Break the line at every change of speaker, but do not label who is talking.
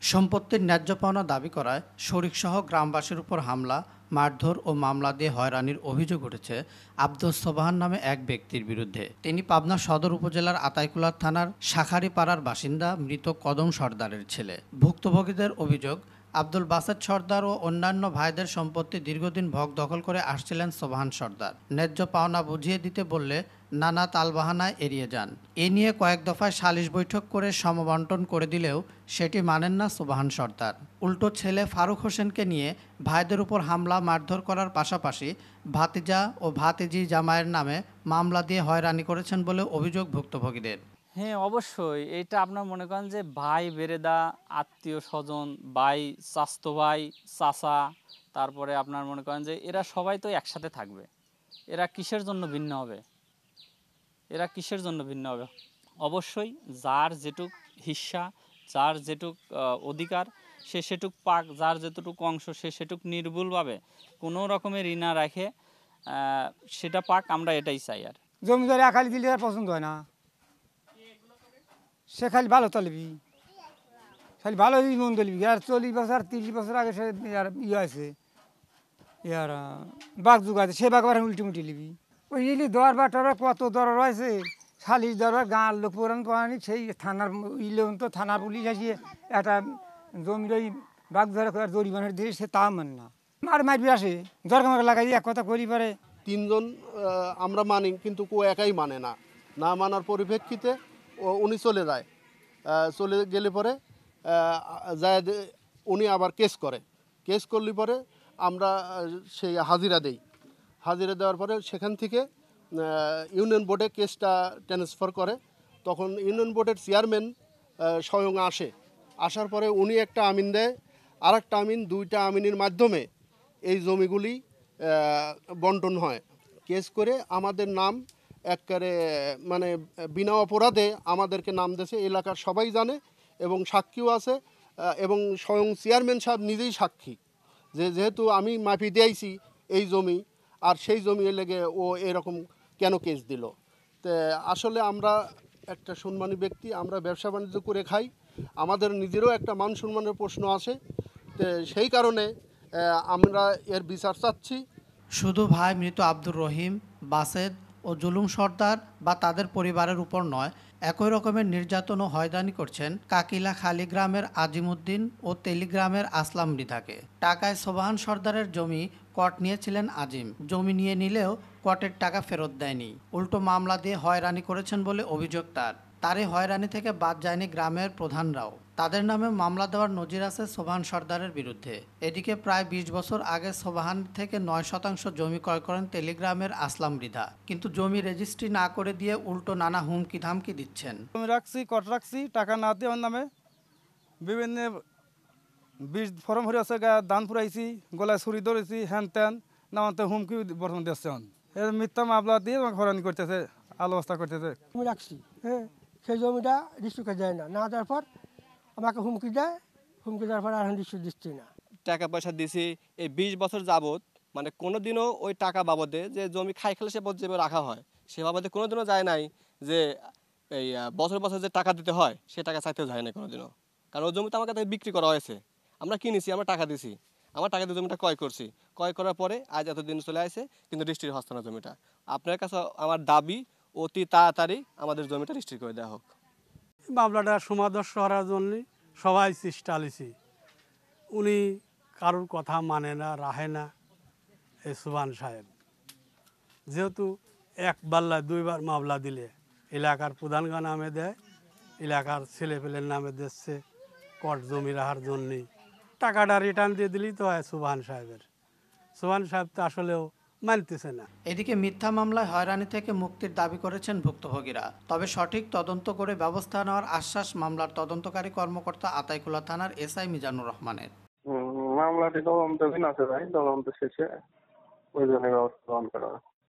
সম্পত্তির ন্যায্য পাওনা দাবি করায় শরিকসহ গ্রামবাসীর উপর হামলা, মারধর ও মামলা দিয়ে হয়রানির অভিযোগ উঠেছে আব্দুল সোবহান নামে এক ব্যক্তির বিরুদ্ধে। তিনি পাবনা সদর উপজেলার আতাইকুলা থানার শাখারীপাড়ার বাসিন্দা মৃত কদম সর্দারের ছেলে। ভুক্তভোগীদের অভিযোগ, আব্দুল বাসেত সর্দার ও অন্যান্য ভাইদের সম্পত্তি দীর্ঘদিন ভোগ দখল করে আসছিলেন সোবহান সর্দার। ন্যায্য পাওনা বুঝিয়ে দিতে বললে নানা তালবাহানায় এড়িয়ে যান। এ নিয়ে কয়েক দফায় সালিশ বৈঠক করে সমবন্টন করে দিলেও সেটি মানেন না সোবহান সর্দার। উল্টো ছেলে ফারুক হোসেনকে নিয়ে ভাইদের উপর হামলা মারধর করার পাশাপাশি ভাতিজা ও ভাতিজি জামাইয়ের নামে মামলা দিয়ে হয়রানি করেছেন বলে অভিযোগ ভুক্তভোগীদের।
হ্যাঁ, অবশ্যই এটা আপনার মনে করেন যে ভাই বেরেদা, আত্মীয় স্বজন, ভাই, চাস্তো ভাই, চাচা, তারপরে আপনার মনে করেন যে এরা সবাই তো একসাথে থাকবে। এরা কিসের জন্য ভিন্ন হবে? অবশ্যই যার যেটুক হিস্সা, যার যেটুক অধিকার সে সেটুক পাক, যার যেটুক অংশ সে সেটুক নির্ভুলভাবে কোনো রকমের ঋণা রাখে সেটা পাক, আমরা এটাই চাই। আর
জমিদারি আকালি দিলে আর পছন্দ হয় না, সে খালি ভালো চলবি, খালি ভালো মন চলবি। আর 40 বছর 30 বছর আগে সে ইয়ে আছে, ইয়ার বাঘ যুগ আছে, সে বাঘ উল্টি লিবি। ওই ইলি দরবার টরবার কত দরবার হয়েছে, সালিশ দরবার, গাঁর লোক পুরান পানি, সেই থানার ইলেন তো থানার পুলিশ আসিয়ে একটা জমির ওই বাঘ ধরে জরিমানের দিয়ে সে তা মানে না, আর মারবি আসে দরকার লাগাই এক কথা করি পারে।
তিনজন আমরা মানি, কিন্তু কেউ একাই মানে না। না মানার পরিপ্রেক্ষিতে উনি চলে যায়। চলে গেলে পরে যায় উনি আবার কেস করলে পরে আমরা সেই হাজিরা দেই। হাজিরা দেওয়ার পরে সেখান থেকে ইউনিয়ন বোর্ডে কেসটা ট্রান্সফার করে। তখন ইউনিয়ন বোর্ডের চেয়ারম্যান স্বয়ং আসার পরে উনি একটা আমিন দেয়, আর একটা আমিন, দুইটা আমিনের মাধ্যমে এই জমিগুলি বন্টন হয়। কেস করে আমাদের নাম একবারে মানে বিনা অপরাধে আমাদেরকে নাম দিয়েছে, এলাকার সবাই জানে এবং সাক্ষীও আছে, এবং স্বয়ং চেয়ারম্যান সাহেব নিজেই সাক্ষী যে যেহেতু আমি মাফি দিয়েছি এই জমি, আর সেই জমি লেগে ও এরকম কেন কেস দিল। তো আসলে আমরা একটা সম্মানী ব্যক্তি, আমরা ব্যবসা বাণিজ্য করে খাই, আমাদের নিজেরও একটা মান সম্মানের প্রশ্ন আসে। তো সেই কারণে আমরা এর বিচার চাচ্ছি।
শুধু ভাই মৃত আব্দুর রহিম, বাসেদ ও জুলুম সর্দার বা তাদের পরিবারের উপর নয়, একই রকমের নির্যাতন ও হয়রানি করছেন কাকিলা খালি গ্রামের আজিমুদ্দিন ও তেলিগ্রামের আসলাম মৃধাকে। টাকায় সোবহান সর্দারের জমি কট নিয়েছিলেন আজিম। জমি নিয়ে নিলেও কটের টাকা ফেরত দেয়নি, উল্টো মামলা দিয়ে হয়রানি করেছেন বলে অভিযোগ তারই হয়রানি থেকে বাদ যায়নি গ্রামের প্রধানরাও। তাদের নামে মামলা দেওয়ার নজির আছে সোবহান সর্দারের বিরুদ্ধে। এদিকে প্রায় 20 বছর আগে সোবহান থেকে 9% জমি ক্রয় করেন তেলিগ্রামের আসলাম মৃধা, কিন্তু জমি রেজিস্ট্রি না করে দিয়ে উল্টো নানা হুমকি ধামকি দিচ্ছেন।
জমি রাখছি, কট রাখছি, টাকা না দিয়ে আমার নামে বিভিন্ন বীজ ফর্ম ভরে আছে, দান পুরাইছি, গলায় ছুরি ধরেছি, হ্যান ত্যান নামাতে হুমকি বর্তমান দিচ্ছে। এর মিথ্যা মামলা দিয়ে আমাকে হয়রানি করতেছে, আলোচনা করতেছে।
জমি রাখছি, হ্যাঁ, সেই জমিটা রিস্ট্রিক্ট যায় না দেওয়ার পর আমাকে হুমকি দেওয়ার পর আর রিস্ট্রিক্ট দিচ্ছি না।
টাকা পয়সা দিছি এই 20 বছর যাবত, মানে কোনোদিনও ওই টাকা বাবদে যে জমি খাই খেলে সে যেভাবে রাখা হয় সে বাবদে কোনোদিনও যায় নাই যে এই বছর বছর যে টাকা দিতে হয় সে টাকা চাইতেও যায় না কোনোদিনও। কারণ ওই জমিটা আমার কাছে বিক্রি করা হয়েছে, আমরা কিনেছি, আমরা টাকা দিছি, আমার টাকা দিয়ে জমিটা ক্রয় করছি। ক্রয় করার পরে আজ এতদিন চলে আসে, কিন্তু রেজিস্ট্রি হচ্ছে না জমিটা। আপনার কাছে আমার দাবি অতি তাড়াতাড়ি আমাদের জমিটা রেজিস্ট্রি করে দেওয়া হোক।
মামলাটা সমাদর্শ হওয়ার জন্য সবাই চেষ্টা আলিছি, উনি কারোর কথা মানে না, রাহে না। এই সোবহান সাহেব যেহেতু একবার 2বার মামলা দিলে এলাকার প্রধানগণ নামে দেয়, এলাকার ছেলেপেলের নামে দিচ্ছে কট জমি রাখার জন্যে, টাকাটা রিটার্ন দিয়ে দিলেই তো হয় সোবহান সাহেবের। সোবহান সাহেব তো আসলেও মানতেছে না।
এদিকে মিথ্যা মামলায় হয়রানি থেকে মুক্তির দাবি করেছেন ভুক্তভোগীরা, তবে সঠিক তদন্ত করে ব্যবস্থা নেওয়ার আশ্বাস মামলার তদন্তকারী কর্মকর্তা আতাইকুলা থানার এসআই মিজানুর রহমানের।
মামলাটি তদন্তাধীন আছে ভাই, তদন্ত শেষে ওই জন্য ব্যবস্থা গ্রহণ করা।